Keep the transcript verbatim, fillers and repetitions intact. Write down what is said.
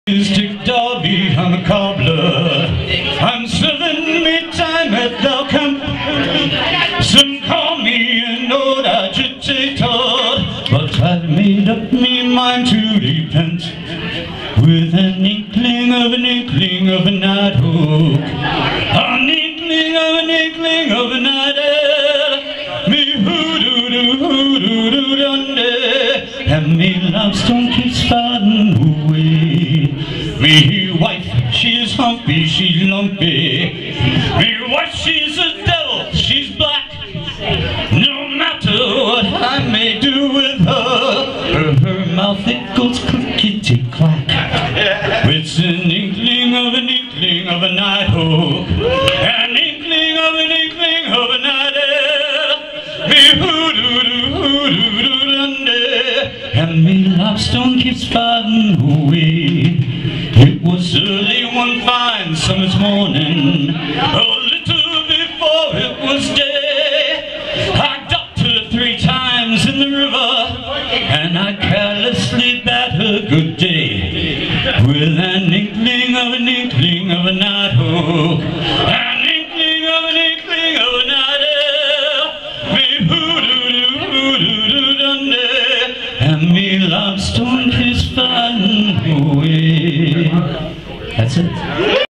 Stick Derby, I'm a cobbler. I'm serving me time at the camp. Some call me an old agitator, but I've made up me mind to repent. With an inkling of an inkling of a night hook, an inkling of an inkling of a night air. Me hoo-doo-doo, hoo-doo-doo dun-day, and me love stone keeps fading away. Me wife, she's humpy, she's lumpy. Me wife, she's a devil, she's black. No matter what I may do with her, her, her mouth it goes clickety-clack. It's an inkling of an inkling of a night hook, an inkling of an inkling of a night air. Me hoo-doo-doo, hoo-doo-doo dun-day, and me lobstone keeps fading away. It was early one fine summer's morning, a little before it was day. I ducked her three times in the river, and I carelessly bade her good day, with an inkling of an inkling of a night hook.